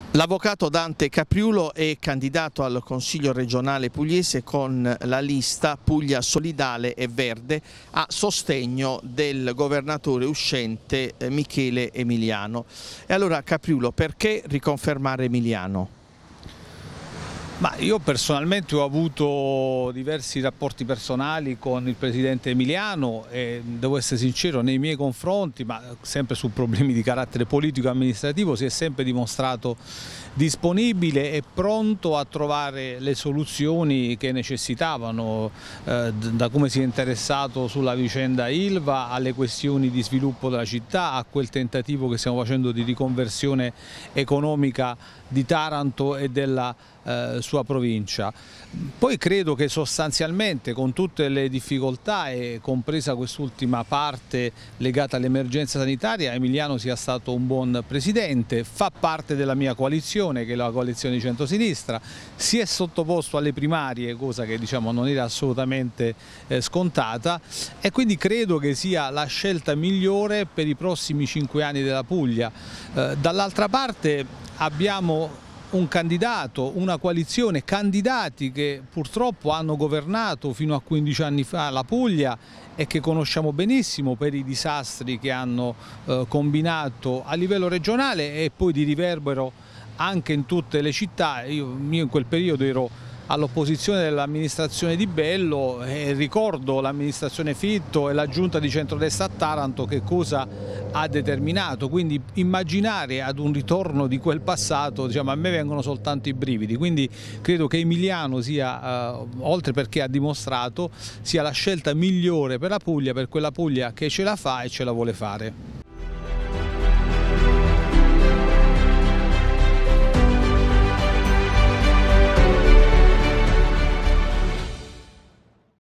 L'avvocato Dante Capriulo è candidato al Consiglio regionale pugliese con la lista Puglia Solidale e Verde a sostegno del governatore uscente Michele Emiliano. E allora Capriulo, perché riconfermare Emiliano? Ma io personalmente ho avuto diversi rapporti personali con il presidente Emiliano e devo essere sincero, nei miei confronti, ma sempre su problemi di carattere politico e amministrativo, si è sempre dimostrato disponibile e pronto a trovare le soluzioni che necessitavano, da come si è interessato sulla vicenda Ilva alle questioni di sviluppo della città, a quel tentativo che stiamo facendo di riconversione economica di Taranto e della sua provincia. Poi credo che sostanzialmente, con tutte le difficoltà e compresa quest'ultima parte legata all'emergenza sanitaria, Emiliano sia stato un buon presidente, fa parte della mia coalizione, che è la coalizione di centrosinistra, si è sottoposto alle primarie, cosa che diciamo non era assolutamente scontata, e quindi credo che sia la scelta migliore per i prossimi 5 anni della Puglia. Dall'altra parte abbiamo un candidato, una coalizione, candidati che purtroppo hanno governato fino a 15 anni fa la Puglia e che conosciamo benissimo per i disastri che hanno combinato a livello regionale e poi di riverbero anche in tutte le città. Io in quel periodo ero all'opposizione dell'amministrazione Di Bello e ricordo l'amministrazione Fitto e la giunta di centrodestra a Taranto che cosa ha determinato, quindi immaginare ad un ritorno di quel passato, diciamo, a me vengono soltanto i brividi, quindi credo che Emiliano sia, oltre perché ha dimostrato, sia la scelta migliore per la Puglia, per quella Puglia che ce la fa e ce la vuole fare.